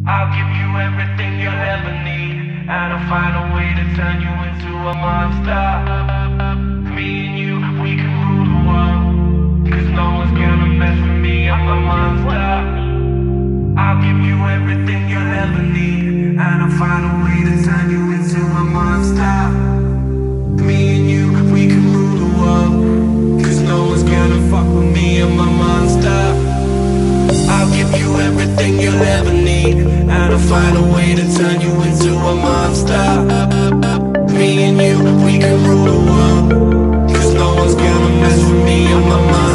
I'll give you everything you'll ever need, and I'll find a way to turn you into a monster. Me and you, we can rule the world, 'cause no one's gonna mess with me, I'm a monster. I'll give you everything you'll ever need, and I'll find a way to turn you into a monster. Me and you, we can rule the world, 'cause no one's gonna fuck with me, I'm a monster. I'll give you everything you'll ever need, and I'll find a way to turn you into a monster. Me and you, we can rule the world, 'cause no one's gonna mess with me, I'm a monster.